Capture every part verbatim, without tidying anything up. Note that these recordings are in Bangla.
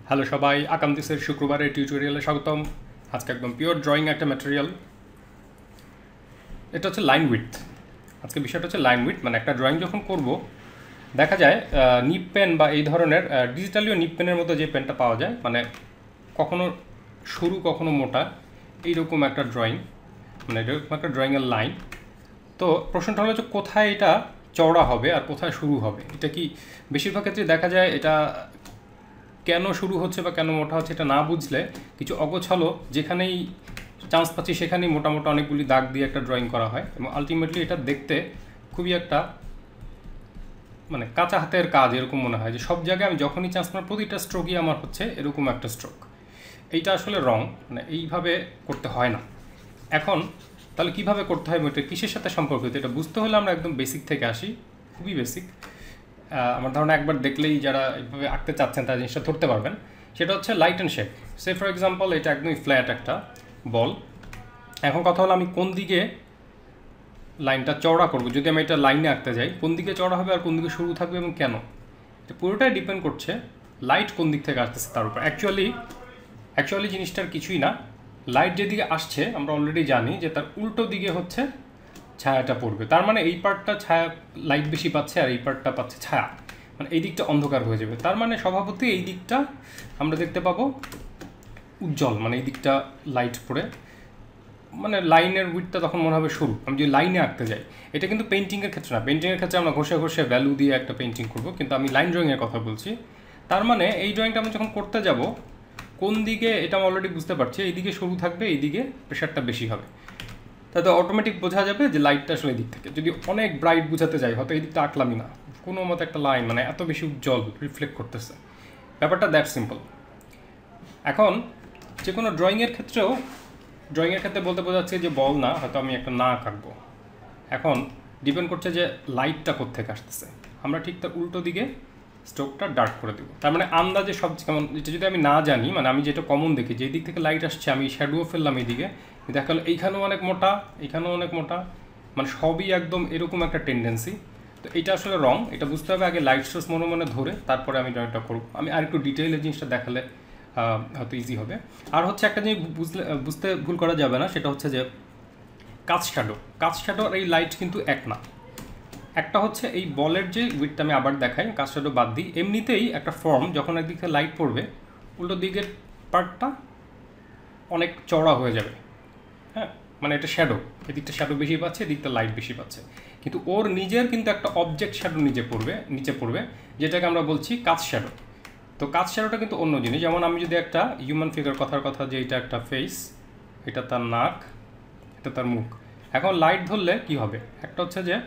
হ্যালো সবাই, আকান্তিসের শুক্রবারের টিউটোরিয়ালে স্বাগতম। আজকে একদম পিওর ড্রয়িং একটা ম্যাটেরিয়াল। এটা হচ্ছে লাইন উইডথ। আজকে বিষয়টা হচ্ছে লাইন উইডথ, মানে একটা ড্রয়িং যখন করব দেখা যায় নিপ পেন বা এই ধরনের ডিজিটালিও নিপ পেনের মতো যে পেনটা পাওয়া যায়, মানে কখনো সরু কখনো মোটা, এইরকম একটা ড্রয়িং, মানে এরকম একটা ড্রয়িংয়ের লাইন। তো প্রশ্নটা হলো যে কোথায় এটা চওড়া হবে আর কোথায় শুরু হবে। এটা কি বেশিরভাগ ক্ষেত্রে দেখা যায় এটা কেন শুরু হচ্ছে বা কেন মোটা হচ্ছে এটা না বুঝলে কিছু অগোছালো যেখানেই চান্স পাচ্ছি সেখানেই মোটা মোটা অনেকগুলি দাগ দিয়ে একটা ড্রয়িং করা হয়, এবং আলটিমেটলি এটা দেখতে খুবই একটা মানে কাঁচা হাতের কাজ এরকম মনে হয়, যে সব জায়গায় আমি যখনই চান্স পাই প্রতিটা স্ট্রোকই আমার হচ্ছে এরকম একটা স্ট্রোক। এইটা আসলে রং, মানে এইভাবে করতে হয় না। এখন তাহলে কীভাবে করতে হয়, এটা কিসের সাথে সম্পর্কিত এটা বুঝতে হলে আমরা একদম বেসিক থেকে আসি, খুবই বেসিক। আমার ধারণা একবার দেখলেই যারা এইভাবে আঁকতে চাচ্ছেন তারা জিনিসটা ধরতে পারবেন। সেটা হচ্ছে light and shape. Say for example এটা একদমই ফ্ল্যাট একটা বল। এখন কথা হলো আমি কোন দিকে লাইনটা চওড়া করব। যদি আমি এটা লাইনে আঁকতে যাই, কোন দিকে চওড়া হবে আর কোন দিকে শুরু থাকবে এবং কেন, এটা পুরোটাই ডিপেন্ড করছে লাইট কোন দিক থেকে আসতেছে তার উপর। অ্যাকচুয়ালি অ্যাকচুয়ালি জিনিসটার কিছুই না। লাইট যেদিকে আসছে আমরা অলরেডি জানি যে তার উল্টো দিকে হচ্ছে ছায়াটা পড়বে। তার মানে এই পার্টটা ছায়া লাইট বেশি পাচ্ছে আর এই পার্টটা পাচ্ছে ছায়া, মানে এই দিকটা অন্ধকার হয়ে যাবে। তার মানে স্বভাবতই এই দিকটা আমরা দেখতে পাবো উজ্জ্বল, মানে এই দিকটা লাইট পড়ে, মানে লাইনের উইডথটা তখন মনে হবে শুরু। আমি যদি লাইনে আঁকতে যাই, এটা কিন্তু পেন্টিংয়ের ক্ষেত্রে না। পেন্টিংয়ের ক্ষেত্রে আমরা ঘষে ঘষে ভ্যালু দিয়ে একটা পেন্টিং করব, কিন্তু আমি লাইন ড্রয়িংয়ের কথা বলছি। তার মানে এই ড্রয়িংটা আমি যখন করতে যাব কোন দিকে এটা আমি অলরেডি বুঝতে পারছি, এই দিকে শুরু থাকবে, এই দিকে প্রেশারটা বেশি হবে। তাতে অটোমেটিক বোঝা যাবে যে লাইটটা আসলে এই দিক থেকে। যদি অনেক ব্রাইট বোঝাতে যাই, হয়তো এই দিকটা আঁকলামই না, কোনো মতো একটা লাইন মানে এত বেশি উজ্জ্বল রিফ্লেক্ট করতেছে। ব্যাপারটা দ্যাট সিম্পল। এখন যে কোনো ড্রয়িংয়ের ক্ষেত্রেও ড্রয়িংয়ের ক্ষেত্রে বলতে বোঝাচ্ছে যে বল না, হয়তো আমি একটা না আঁকবো। এখন ডিপেন্ড করছে যে লাইটটা কোত্থেকে আসতেছে। আমরা ঠিক তার উল্টো দিকে স্ট্রোকটা ডার্ক করে দেবো। তার মানে আন্দাজে সব কেমন, এটা যদি আমি না জানি, মানে আমি যেটা কমন দেখি যে এই দিক থেকে লাইট আসছে, আমি শ্যাডোও ফেললাম এইদিকে, দেখা গেলো এইখানেও অনেক মোটা, এইখানেও অনেক মোটা, মানে সবই একদম এরকম একটা টেন্ডেন্সি। তো এটা আসলে রং, এটা বুঝতে হবে আগে লাইট সোর্স মনে মনে ধরে, তারপরে আমি ড্রয়িংটা করব। আমি আর একটু ডিটেইলে জিনিসটা দেখালে হয়তো ইজি হবে। আর হচ্ছে একটা জিনিস বুঝলে বুঝতে ভুল করা যাবে না, সেটা হচ্ছে যে কাচ শ্যাডো। কাচ শ্যাডো আর এই লাইট কিন্তু এক না। একটা হচ্ছে এই বলের যে উইডথটা আমি আবার দেখাই, কাচ শ্যাডো বাদ দিই। এমনিতেই একটা ফর্ম যখন একদিক থেকে লাইট পড়বে, উল্টো দিকের পার্টটা অনেক চওড়া হয়ে যাবে। হ্যাঁ, মানে এটা শ্যাডো, এদিকটা শ্যাডো বেশি পাচ্ছে, এদিকটা লাইট বেশি পাচ্ছে। কিন্তু ওর নিজের কিন্তু একটা অবজেক্ট শ্যাডো নিচে পড়বে নিচে পড়বে যেটাকে আমরা বলছি কাচ শ্যাডো। তো কাচ শ্যাডোটা কিন্তু অন্য জিনিস। যেমন আমি যদি একটা হিউম্যান ফিগার কথার কথা যে এটা একটা ফেস, এটা তার নাক, এটা তার মুখ। এখন লাইট ধরলে কি হবে, একটা হচ্ছে যে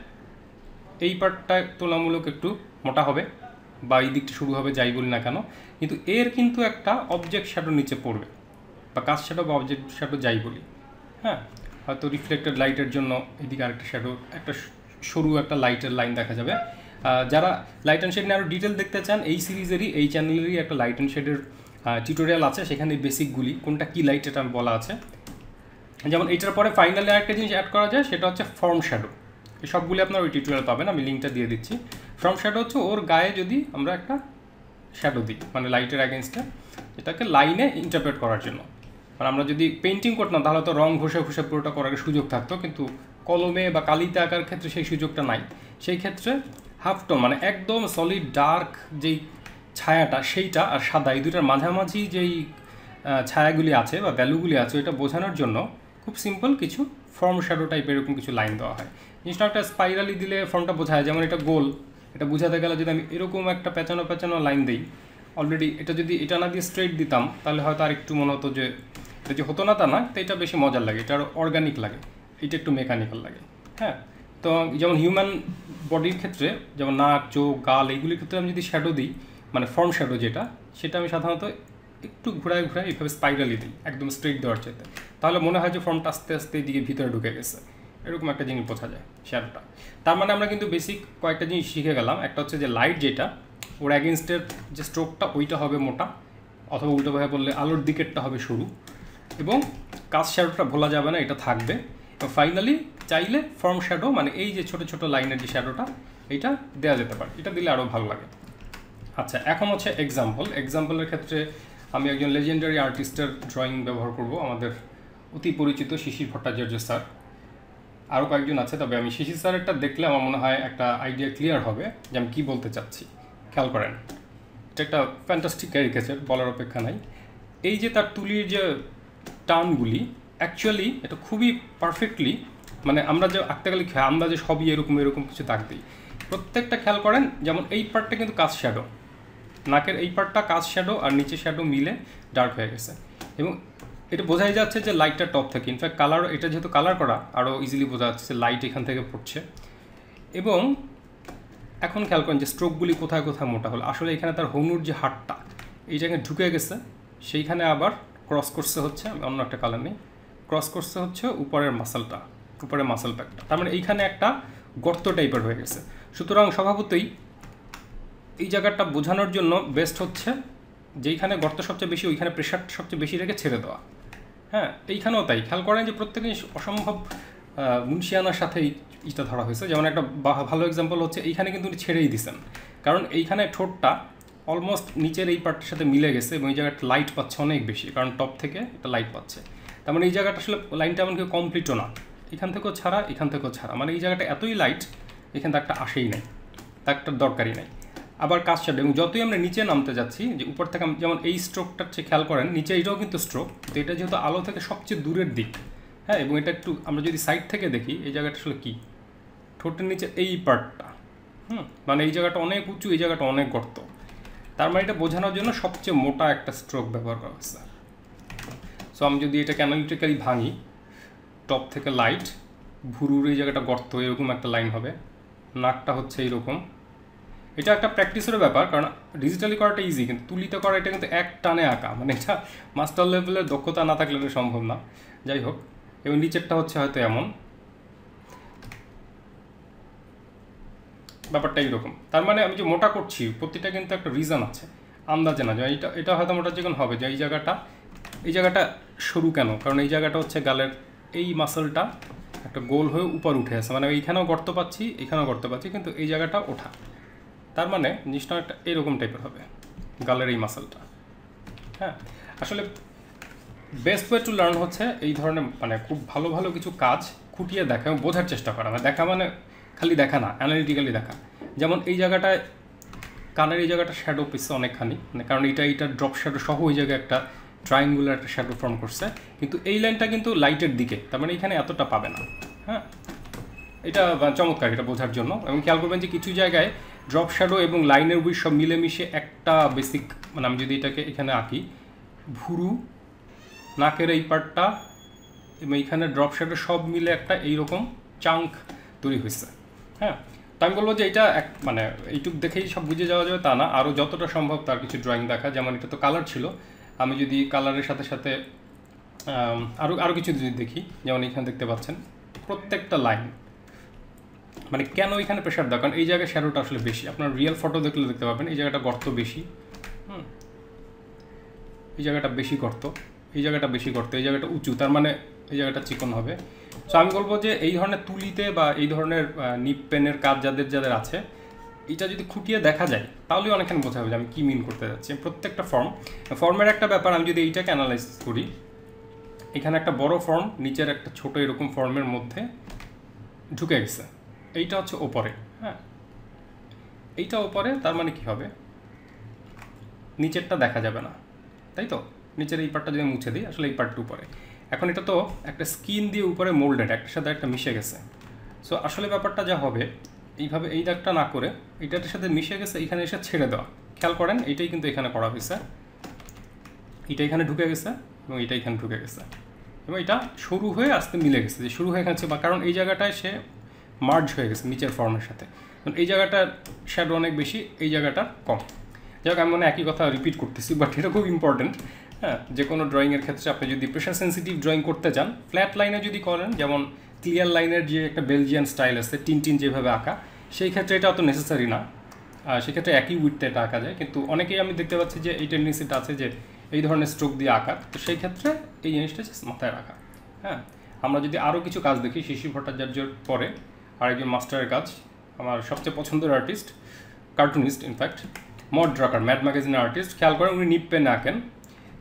এই পার্টটা তুলনামূলক একটু মোটা হবে বা এই দিকটা শুরু হবে, যাই বলি না কেন, কিন্তু এর কিন্তু একটা অবজেক্ট শ্যাডো নিচে পড়বে, বা কাচ শ্যাডো বা অবজেক্ট শ্যাডো যাই বলি। হ্যাঁ, হয়তো রিফ্লেক্টেড লাইটের জন্য এদিকে আরেকটা শ্যাডো, একটা সরু একটা লাইটের লাইন দেখা যাবে। যারা লাইট অ্যান্ড শেড নিয়ে আরও ডিটেল দেখতে চান, এই সিরিজেরই এই চ্যানেলেরই একটা লাইট অ্যান্ড শেডের টিউটোরিয়াল আছে, সেখানে বেসিকগুলি কোনটা কী লাইট এটা বলা আছে। যেমন এইটার পরে ফাইনালি আরেকটা জিনিস অ্যাড করা যায়, সেটা হচ্ছে ফর্ম শ্যাডো। এই সবগুলি আপনার ওই টিউটোরিয়াল পাবেন, আমি লিঙ্কটা দিয়ে দিচ্ছি। ফর্ম শ্যাডো হচ্ছে ওর গায়ে যদি আমরা একটা শ্যাডো দিই, মানে লাইটের অ্যাগেনস্টে, এটাকে লাইনে ইন্টারপ্রেট করার জন্য। মানে আমরা যদি পেন্টিং করতাম তাহলে তো রং ঘষে ঘষে পুরোটা করার সুযোগ থাকতো, কিন্তু কলমে বা কালিতে আঁকার ক্ষেত্রে সেই সুযোগটা নাই। সেই ক্ষেত্রে হাফ টোন, মানে একদম সলিড ডার্ক যেই ছায়াটা সেইটা আর সাদা, এই দুটার মাঝামাঝি যেই ছায়াগুলি আছে বা ভ্যালুগুলি আছে, ওইটা বোঝানোর জন্য খুব সিম্পল কিছু ফর্ম শ্যাডো টাইপের এরকম কিছু লাইন দেওয়া হয়। জিনিসটা একটা স্পাইরালি দিলে ফর্মটা বোঝা যায়। যেমন এটা গোল, এটা বোঝাতে গেলে যদি আমি এরকম একটা পেঁচানো পেঁচানো লাইন দিই, অলরেডি এটা যদি এটা না দিয়ে স্ট্রেট দিতাম তাহলে হয়তো আর একটু মনে হতো যে এটা যে হতো না তা না, তো এটা বেশি মজার লাগে, এটা আরও অর্গানিক লাগে, এটা একটু মেকানিক্যাল লাগে। হ্যাঁ, তো যেমন হিউম্যান বডির ক্ষেত্রে যেমন নাক, চোখ, গাল, এইগুলির ক্ষেত্রে আমি যদি শ্যাডো দিই, মানে ফর্ম শ্যাডো যেটা, সেটা আমি সাধারণত একটু ঘুরায় ঘুরায় এইভাবে স্পাইরালি দিই, একদম স্ট্রেট দেওয়ার চাইতে। তাহলে মনে হয় যে ফর্মটা আস্তে আস্তে এদিকে ভিতরে ঢুকে গেছে, এরকম একটা জিনিস বোঝা যায় শ্যাডোটা। তার মানে আমরা কিন্তু বেসিক কয়েকটা জিনিস শিখে গেলাম। একটা হচ্ছে যে লাইট যেটা, ওর অ্যাগেনস্টের যে স্ট্রোকটা ওইটা হবে মোটা, অথবা উল্টোভাবে বললে আলোর দিকেরটা হবে সরু, এবং কাচ শ্যাডোটা ভোলা যাবে না, এটা থাকবে। এবং ফাইনালি চাইলে ফর্ম শ্যাডো, মানে এই যে ছোটো ছোটো লাইনের যে শ্যাডোটা, এইটা দেওয়া যেতে পারে, এটা দিলে আরও ভালো লাগে। আচ্ছা, এখন হচ্ছে এক্সাম্পল। এক্সাম্পলের ক্ষেত্রে আমি একজন লেজেন্ডারি আর্টিস্টের ড্রয়িং ব্যবহার করব, আমাদের অতি পরিচিত শিশির ভট্টাচার্য স্যার। আরও কয়েকজন আছে, তবে আমি শিশির স্যারেরটা দেখলে আমার মনে হয় একটা আইডিয়া ক্লিয়ার হবে যে আমি কী বলতে চাচ্ছি। খেয়াল করেন, এটা একটা ফ্যান্টাস্টিক ক্যারিকেচার, বলার অপেক্ষা নাই। এই যে তার তুলির যে টানগুলি, অ্যাকচুয়ালি এটা খুবই পারফেক্টলি, মানে আমরা যে আঁকতে গেলে আমরা যে সবই এরকম এরকম কিছু দাগ দিই, প্রত্যেকটা খেয়াল করেন। যেমন এই পার্টটা কিন্তু কাজ শ্যাডো, নাকের এই পার্টটা কাজ শ্যাডো আর নিচে শ্যাডো মিলে ডার্ক হয়ে গেছে, এবং এটা বোঝাই যাচ্ছে যে লাইটটা টপ থেকে, ইনফ্যাক্ট কালার, এটা যেহেতু কালার করা আরও ইজিলি বোঝা যাচ্ছে যে লাইট এখান থেকে পড়ছে। এবং এখন খেয়াল করেন যে স্ট্রোকগুলি কোথায় কোথায় মোটা হলো। আসলে এখানে তার হনুর যে হাটটা এই জায়গায় ঢুকে গেছে, সেইখানে আবার ক্রস করছে হচ্ছে, আমি অন্য একটা কালার নেই, ক্রস করছে হচ্ছে উপরের মাসেলটা, উপরের মাসেল প্যাকটা। তার মানে এইখানে একটা গর্ত টাইপের হয়ে গেছে। সুতরাং স্বভাবতই এই জায়গাটা বোঝানোর জন্য বেস্ট হচ্ছে যেইখানে গর্ত সবচেয়ে বেশি ওইখানে প্রেশারটা সবচেয়ে বেশি রেখে ছেড়ে দেওয়া। হ্যাঁ, এইখানেও তাই খেয়াল করেন যে প্রত্যেকে অসম্ভব মুন্সিয়ানার সাথে এইটা ধরা হয়েছে। যেমন একটা ভালো এক্সাম্পল হচ্ছে এইখানে কিন্তু উনি ছেড়েই দিচ্ছেন, কারণ এইখানে ঠোঁটটা অলমোস্ট নিচের এই পার্টের সাথে মিলে গেছে এবং এই জায়গাটা লাইট পাচ্ছে অনেক বেশি, কারণ টপ থেকে একটা লাইট পাচ্ছে। তার মানে এই জায়গাটা আসলে লাইনটা এমনকি কমপ্লিটও না, এখান থেকেও ছাড়া এখান থেকেও ছাড়া, মানে এই জায়গাটা এতই লাইট এখান থেকে একটা আসেই নাই, তার একটা দরকারই নাই। আবার কাজ শ্যাডো, এবং যতই আমরা নিচে নামতে যাচ্ছি, যে উপর থেকে যেমন এই স্ট্রোকটার চেয়ে খেয়াল করেন নিচে এটাও কিন্তু স্ট্রোক, তো এটা যেহেতু আলো থেকে সবচেয়ে দূরের দিক, হ্যাঁ, এবং এটা একটু আমরা যদি সাইড থেকে দেখি এই জায়গাটা আসলে কী, ঠোঁটের নিচে এই পার্টটা, হুম, মানে এই জায়গাটা অনেক উঁচু, এই জায়গাটা অনেক গর্ত। তার মানে এটা বোঝানোর জন্য সবচেয়ে মোটা একটা স্ট্রোক ব্যবহার করা হচ্ছে। সো আমি যদি এটাকে অ্যানালিটিক্যালি ভাঙি, টপ থেকে লাইট, ভুরুর এই জায়গাটা গর্ত, এরকম একটা লাইন হবে, নাকটা হচ্ছে এইরকম। এটা একটা প্র্যাকটিসেরও ব্যাপার, কারণ ডিজিটালি করাটা ইজি, কিন্তু তুলিতে করা এটা কিন্তু এক টানে আঁকা, মানে এটা মাস্টার লেভেলের দক্ষতা না থাকলে এটা সম্ভব না। যাই হোক, এবং নিচেরটা হচ্ছে হয়তো এমন, ব্যাপারটা এইরকম। তার মানে আমি যে মোটা করছি প্রতিটা কিন্তু একটা রিজন আছে, আন্দাজে না যে এটা এটা হয়তো মোটা যেমন হবে যে এই জায়গাটা, এই জায়গাটা সরু কেন, কারণ এই জায়গাটা হচ্ছে গালের এই মাসলটা একটা গোল হয়ে উপর উঠে আছে, মানে এইখানেও গর্ত পাচ্ছি এখানেও গর্ত পাচ্ছি, কিন্তু এই জায়গাটা ওঠা, তার মানে জিনিসটা একটা এরকম টাইপের হবে গালের এই মাসলটা। হ্যাঁ, আসলে বেস্ট ওয়ে টু লার্ন হচ্ছে এই ধরনের, মানে খুব ভালো ভালো কিছু কাজ খুঁটিয়ে দেখা এবং বোঝার চেষ্টা করা। মানে দেখা মানে খালি দেখা না, অ্যানালিটিক্যালি দেখা। যেমন এই জায়গাটায় কানের এই জায়গাটা শ্যাডো পিসছে অনেকখানি, মানে কারণ এইটা এইটা ড্রপ শ্যাডো সহ ওই জায়গায় একটা ট্রায়াঙ্গুলার একটা শ্যাডো ফর্ম করছে, কিন্তু এই লাইনটা কিন্তু লাইটের দিকে, তার মানে এখানে এতটা পাবে না। হ্যাঁ, এটা চমৎকার এটা বোঝার জন্য। এবং খেয়াল করবেন যে কিছু জায়গায় ড্রপ শ্যাডো এবং লাইনের উইথ সব মিলেমিশে একটা বেসিক, মানে আমি যদি এটাকে এখানে আঁকি, ভুরু, নাকের এই পার্টটা এবং এইখানে ড্রপ শ্যাডো সব মিলে একটা এইরকম চাঙ্ক তৈরি হয়েছে। হ্যাঁ, তো আমি বলবো যে এটা এক, মানে এইটুক দেখেই সব বুঝে যাওয়া যাবে তা না, আরও যতটা সম্ভব তার কিছু ড্রয়িং দেখা। যেমন এটা তো কালার ছিল, আমি যদি কালারের সাথে সাথে আরও আরও কিছু যদি দেখি, যেমন এখানে দেখতে পাচ্ছেন প্রত্যেকটা লাইন, মানে কেন এখানে প্রেশার দেওয়া, কারণ এই জায়গায় শ্যাডোটা আসলে বেশি। আপনার রিয়েল ফটো দেখলে দেখতে পাবেন এই জায়গাটা গর্ত বেশি, হুম, এই জায়গাটা বেশি গর্ত, এই জায়গাটা বেশি গর্ত, এই জায়গাটা উঁচু, তার মানে এই জায়গাটা চিকন হবে। সো আমি বলবো যে এই ধরনের তুলিতে বা এই ধরনের নিপ পেনের কাজ যাদের যাদের আছে, এটা যদি খুঁটিয়ে দেখা যায় তাহলে অনেকখানি বোঝা হবে যে আমি কী মিন করতে যাচ্ছি। প্রত্যেকটা ফর্ম, ফর্মের একটা ব্যাপার, আমি যদি এইটাকে অ্যানালাইজ করি, এখানে একটা বড় ফর্ম নিচের একটা ছোট এরকম ফর্মের মধ্যে ঢুকে গেছে, এইটা হচ্ছে ওপরে। হ্যাঁ, এইটা ওপরে, তার মানে কি হবে, নিচেরটা দেখা যাবে না, তাই তো? নিচের এই পার্টটা যদি মুছে দিই, আসলে এই পার্টটা উপরে। এখন এটা তো একটা স্কিন দিয়ে উপরে মোল্ডেড, একটার সাথে একটা মিশে গেছে। সো আসলে ব্যাপারটা যা হবে, এইভাবে এই দাগটা না করে এইটার সাথে মিশে গেছে, এখানে এসে ছেড়ে দেওয়া। খেয়াল করেন এইটাই কিন্তু এখানে করা হয়েছে, এটা এখানে ঢুকে গেছে এবং এটা এখানে ঢুকে গেছে, এবং এটা শুরু হয়ে আসতে মিলে গেছে, যে শুরু হয়ে গেছে, বা কারণ এই জায়গাটায় সে মার্জ হয়ে গেছে নিচের ফর্মের সাথে, কারণ এই জায়গাটার শ্যাডো অনেক বেশি, এই জায়গাটা কম। যাই হোক, আমি মনে একই কথা রিপিট করতেছি, বাট এটা খুব ইম্পর্টেন্ট। হ্যাঁ, যে কোনো ড্রয়িংয়ের ক্ষেত্রে আপনি যদি প্রেশার সেন্সিটিভ ড্রয়িং করতে চান, ফ্ল্যাট লাইনে যদি করেন, যেমন ক্লিয়ার লাইনের যে একটা বেলজিয়ান স্টাইল আছে, টিন টিন যেভাবে আঁকা, সেই ক্ষেত্রে এটা অত নেসেসারি না, সেক্ষেত্রে একই উইথটা এটা আঁকা যায়। কিন্তু অনেকেই আমি দেখতে পাচ্ছি যে এই টেন্ডেন্সিটা আছে যে এই ধরনের স্ট্রোক দিয়ে আঁকা, তো সেই ক্ষেত্রে এই জিনিসটা মাথায় রাখা। হ্যাঁ, আমরা যদি আরও কিছু কাজ দেখি, শিশির ভট্টাচার্যের পরে আরেকজন মাস্টারের কাজ, আমার সবচেয়ে পছন্দের artist, cartoonist in fact, Mort Drucker, Mad ম্যাগাজিনের আর্টিস্ট। খেয়াল করেন উনি নিপ পেনে আঁকেন,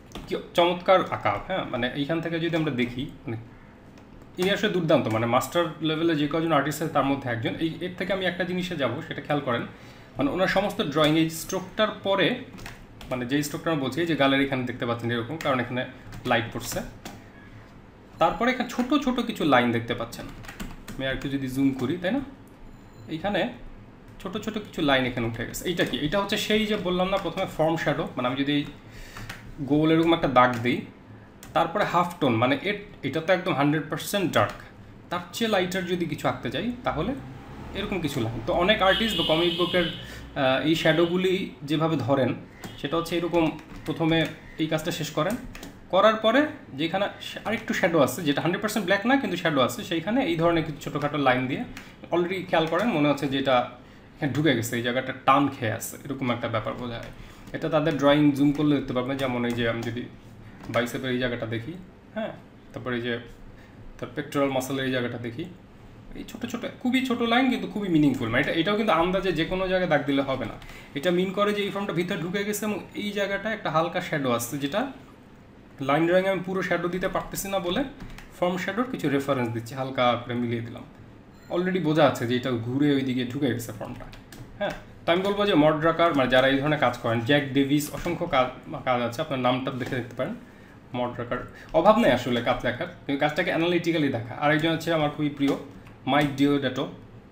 কি চমৎকার আঁকা। হ্যাঁ, মানে এইখান থেকে যদি আমরা দেখি, মানে ইনি আসলে দুর্দান্ত, মানে মাস্টার লেভেলে যে কজন আর্টিস্ট আছে তার মধ্যে একজন। এই এর থেকে আমি একটা জিনিসে যাব, সেটা খেয়াল করেন, মানে ওনার সমস্ত ড্রয়িং এই স্ট্রোকটার পরে, মানে যেই স্ট্রোকটা আমরা বলছি যে গ্যালারি এখানে দেখতে পাচ্ছেন এরকম, কারণ এখানে লাইট পড়ছে, তারপরে এখানে ছোট ছোট কিছু লাইন দেখতে পাচ্ছেন। আমি আর একটু যদি জুম করি, তাই না, এইখানে ছোট ছোট কিছু লাইন এখানে উঠে গেছে। এইটা কি? এটা হচ্ছে সেই যে বললাম না প্রথমে ফর্ম শ্যাডো, মানে আমি যদি গোল এরকম একটা দাগ দিই, তারপরে হাফ টোন, মানে এর এটা তো একদম হান্ড্রেড পার্সেন্ট ডার্ক, তার চেয়ে লাইটার যদি কিছু আঁকতে যাই তাহলে এরকম কিছু লাইন। তো অনেক আর্টিস্ট বা কমিক বুকের এই শ্যাডোগুলি যেভাবে ধরেন সেটা হচ্ছে এরকম, প্রথমে এই কাজটা শেষ করেন, করার পরে যেখানে আরেকটু শ্যাডো আছে, যেটা হান্ড্রেড পার্সেন্ট ব্ল্যাক না কিন্তু শ্যাডো আছে, সেইখানে এই ধরনের কিছু ছোটোখাটো লাইন দিয়ে অলরেডি খেয়াল করেন মনে হচ্ছে যে এটা এখানে ঢুকে গেছে, এই জায়গাটা টান খেয়ে আছে, এরকম একটা ব্যাপার বোঝা যায়। এটা তাদের ড্রয়িং জুম করলে দেখতে পারবেন। যেমন এই যে আমি যদি বাইসেপের এই জায়গাটা দেখি, হ্যাঁ, তারপরে এই যে তার পেক্টোরাল মাসলের এই জায়গাটা দেখি, এই ছোটো ছোটো খুবই ছোটো লাইন কিন্তু খুবই মিনিংফুল। মানে এটা এটাও কিন্তু আন্দাজে যে কোনো জায়গায় দাগ দিলে হবে না, এটা মিন করে যে এই ফর্মটা ভিতরে ঢুকে গেছে এবং এই জায়গাটা একটা হালকা শ্যাডো আসছে, যেটা লাইন ড্রয়িং আমি পুরো শ্যাডো দিতে পারতেছি না বলে ফর্ম শ্যাডোর কিছু রেফারেন্স দিচ্ছি, হালকা করে মিলিয়ে দিলাম। অলরেডি বোঝা আছে যে এটা ঘুরে ওই দিকে ঢুকে গেছে ফর্মটা। হ্যাঁ, তো আমি বলবো যে মডরাকার, মানে যারা এই ধরনের কাজ করেন, জ্যাক ডেভিস, অসংখ্য কাজ কাজ আছে, আপনার নামটা দেখে দেখতে পারেন। মডরাকার অভাব নেই আসলে কাজ দেখার, কিন্তু কাজটাকে অ্যানালিটিক্যালি দেখা। আরেকজন হচ্ছে আমার খুবই প্রিয়, মাইক ডিওডেটো,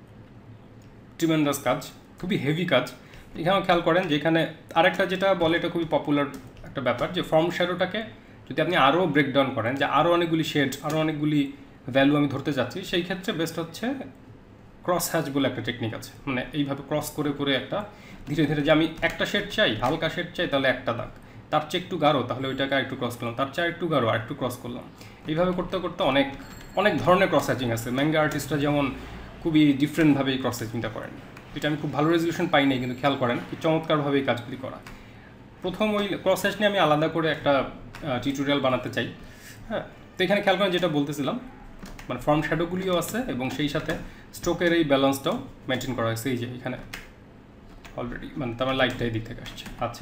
ট্রিমেন্ডাস কাজ, খুবই হেভি কাজ। এখানেও খেয়াল করেন যে এখানে আরেকটা যেটা বলে, এটা খুবই পপুলার একটা ব্যাপার, যে ফর্ম শ্যাডোটাকে যদি আপনি আরও ব্রেকডাউন করেন, যে আরও অনেকগুলি শেড, আরও অনেকগুলি ভ্যালু আমি ধরতে চাচ্ছি, সেই ক্ষেত্রে বেস্ট হচ্ছে ক্রস হ্যাচ বলে একটা টেকনিক আছে। মানে এইভাবে ক্রস করে করে একটা ধীরে ধীরে, যে আমি একটা শেড চাই, হালকা শেড চাই, তাহলে একটা দাগ, তার চেয়ে একটু গাঢ়, তাহলে ওইটাকে আর একটু ক্রস করলাম, তার চেয়ে একটু গাঢ়, আর একটু ক্রস করলাম। এইভাবে করতে করতে অনেক অনেক ধরনের ক্রস হ্যাচিং আছে। ম্যাঙ্গা আর্টিস্টরা যেমন খুবই ডিফারেন্টভাবে এই ক্রস হ্যাচিংটা করেন। এটা আমি খুব ভালো রেজলিউশন পাই নাই, কিন্তু খেয়াল করেন কি চমৎকারভাবে এই কাজগুলি করা। প্রথম ওই ক্রস হ্যাচ নিয়ে আমি আলাদা করে একটা টিউটোরিয়াল বানাতে চাই। হ্যাঁ, তো এখানে খেয়াল করেন যেটা বলতেছিলাম, মানে ফর্ম শ্যাডোগুলিও আছে এবং সেই সাথে স্ট্রোকের এই ব্যালেন্সটাও মেনটেন করা হয়েছে। এই যে এখানে অলরেডি, মানে তার লাইটটা এই দিক থেকে আসছে। আচ্ছা,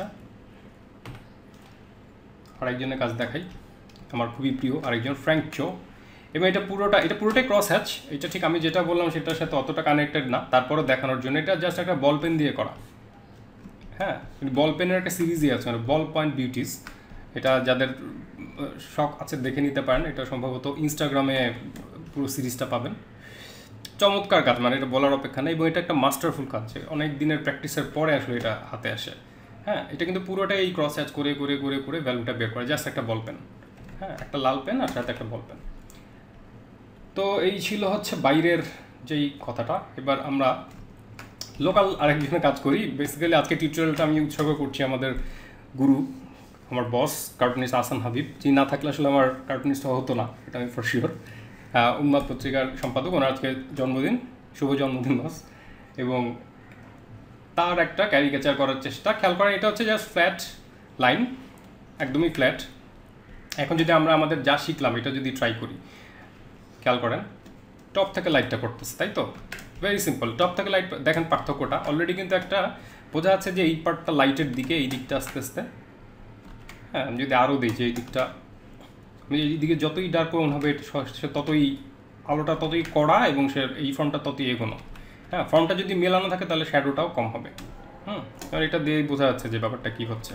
আরেকজনের কাজ দেখাই, আমার খুবই প্রিয় আরেকজন, ফ্র্যাঙ্ক চো, এবং এটা পুরোটা এটা পুরোটাই ক্রস হ্যাচ। এটা ঠিক আমি যেটা বললাম সেটার সাথে অতটা কানেক্টেড না, তারপরও দেখানোর জন্য। এটা জাস্ট একটা বল পেন দিয়ে করা। হ্যাঁ, বল পেনের একটা সিরিজই আছে, মানে বল পয়েন্ট বিউটিস। এটা যাদের শখ আছে দেখে নিতে পারেন, এটা সম্ভবত ইনস্টাগ্রামে পুরো সিরিজটা পাবেন। চমৎকার কাজ, মানে এটা বলার অপেক্ষা নেই, এবং এটা একটা মাস্টারফুল কাজ, অনেক দিনের প্র্যাকটিসের পরে আসলে এটা হাতে আসে। হ্যাঁ, এটা কিন্তু পুরোটাই এই ক্রস হ্যাচ করে করে করে করে ভ্যালুটা বের করে, জাস্ট একটা বল পেন। হ্যাঁ, একটা লাল পেন আর সাথে একটা বল পেন। তো এই ছিল হচ্ছে বাইরের যেই কথাটা। এবার আমরা লোকাল আরেকজনের কাজ করি। বেসিক্যালি আজকে টিউটোরিয়ালটা আমি উৎসর্গ করছি আমাদের গুরু, আমার বস, কার্টুনিস্ট আহসান হাবিব। যিনি না থাকলে আসলে আমার কার্টুনিস্ট হতো না, এটা আমি ফর শিওর। উন্মাদ পত্রিকার সম্পাদক, ওনার আজকে জন্মদিন, শুভ জন্মদিন বস। এবং তার একটা ক্যারিকেচার করার চেষ্টা। খেয়াল করেন এটা হচ্ছে জাস্ট ফ্ল্যাট লাইন, একদমই ফ্ল্যাট। এখন যদি আমরা আমাদের যা শিখলাম এটা যদি ট্রাই করি, খেয়াল করেন টপ থেকে লাইটটা করতেছে, তাই তো? ভেরি সিম্পল, টপ থেকে লাইট দেখেন পার্থক্যটা অলরেডি কিন্তু একটা বোঝা যাচ্ছে যে এই পার্টটা লাইটের দিকে, এই দিকটা আস্তে আস্তে। হ্যাঁ, আমি যদি আরও দিই যে এই দিকটা, আমি এই দিকে যতই ডার্ক মনে হবে সে ততই আলোটা ততই কড়া এবং সে এই ফর্মটা ততই এগোনো। হ্যাঁ, ফর্মটা যদি মেলানো থাকে তাহলে শ্যাডোটাও কম হবে। হুম, আর এটা দিয়েই বোঝা যাচ্ছে যে ব্যাপারটা কী হচ্ছে।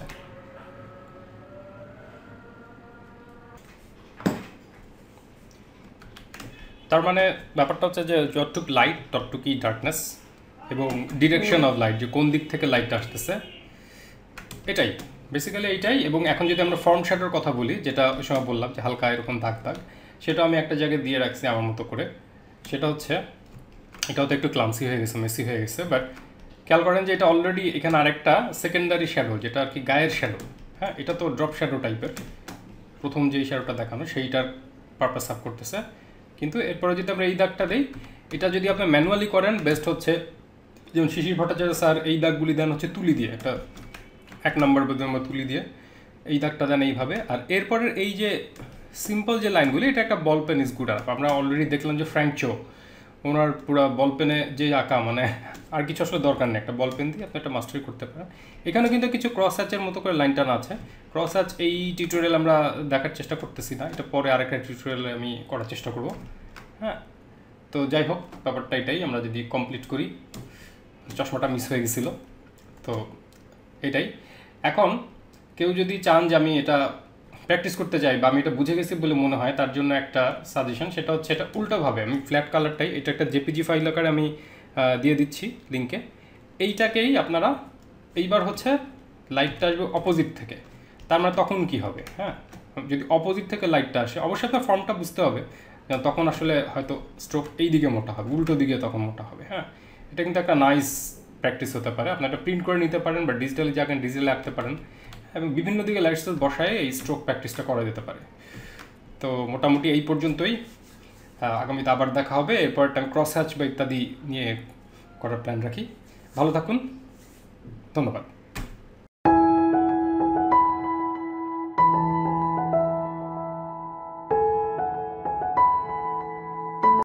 তার মানে ব্যাপারটা হচ্ছে যে যতটুক লাইট ততটুকুই ডার্কনেস, এবং ডিরেকশন অফ লাইট, যে কোন দিক থেকে লাইটটা আসতেছে, এটাই বেসিক্যালি এইটাই। এবং এখন যদি আমরা ফর্ম শ্যাডোর কথা বলি, যেটা ওই সময় বললাম যে হালকা এরকম দাগ দাগ, সেটা আমি একটা জায়গায় দিয়ে রাখছি আমার মতো করে। সেটা হচ্ছে, এটাও তো একটু ক্লামসি হয়ে গেছে, মেসি হয়ে গেছে, বাট খেয়াল করেন যে এটা অলরেডি এখানে আরেকটা সেকেন্ডারি শ্যাডো, যেটা আর কি গায়ের শ্যাডো। হ্যাঁ, এটা তো ড্রপ শ্যাডো টাইপের, প্রথম যেই শ্যাডোটা দেখানো সেইটার পারপাস সার্ভ করতেছে। কিন্তু এরপরে যদি আমরা এই দাগটা দিই, এটা যদি আপনি ম্যানুয়ালি করেন বেস্ট হচ্ছে, যেমন শিশির ভট্টাচার্য স্যার এই দাগগুলি দেন হচ্ছে তুলি দিয়ে, একটা এক নম্বর বেদে আমরা তুলি দিয়ে এই দাগটা দেন এইভাবে। আর এরপরের এই যে সিম্পল যে লাইনগুলি, এটা একটা বল পেন ইজ গুড। আর আমরা অলরেডি দেখলাম যে ফ্র্যাঙ্ক চো ওনার পুরো বল পেনে যে আঁকা, মানে আর কিছু আসলে দরকার নেই, একটা বল পেন দিয়ে আপনি একটা মাস্টারি করতে পারেন। এখানে কিন্তু কিছু ক্রস হ্যাচের মতো করে লাইন টানা আছে। ক্রস হ্যাচ এই টিউটোরিয়াল আমরা দেখার চেষ্টা করতেছি না, এটা পরে আরেকটা টিউটোরিয়ালে আমি করার চেষ্টা করব। হ্যাঁ, তো যাই হোক, ব্যাপারটা এটাই। আমরা যদি কমপ্লিট করি, চশমাটা মিস হয়ে গেছিল, তো এটাই। এখন কেউ যদি চান যে আমি এটা প্র্যাকটিস করতে চাই বা আমি এটা বুঝে গেছি বলে মনে হয়, তার জন্য একটা সাজেশন, সেটা হচ্ছে এটা উল্টোভাবে আমি ফ্ল্যাট কালারটাই, এটা একটা জেপিজি ফাইল আকারে আমি দিয়ে দিচ্ছি লিঙ্কে। এইটাকেই আপনারা এইবার হচ্ছে লাইটটা আসবে অপোজিট থেকে, তার মানে তখন কি হবে? হ্যাঁ, যদি অপোজিট থেকে লাইটটা আসে, অবশ্যই আপনার ফর্মটা বুঝতে হবে, তখন আসলে হয়তো স্ট্রোক এই দিকে মোটা হবে, উল্টো দিকে তখন মোটা হবে। হ্যাঁ, এটা কিন্তু একটা নাইস প্র্যাকটিস হতে পারে। আপনি একটা প্রিন্ট করে নিতে পারেন বা ডিজিটালি যাকেন ডিজিটালে আঁকতে পারেন, এবং বিভিন্ন দিকে লাইট সোর্স বসায় এই স্ট্রোক প্র্যাকটিসটা করা যেতে পারে। তো মোটামুটি এই পর্যন্তই, আগামীতে আবার দেখা হবে। এরপর আমি ক্রস হ্যাচ বা ইত্যাদি নিয়ে করার প্ল্যান রাখি। ভালো থাকুন, ধন্যবাদ।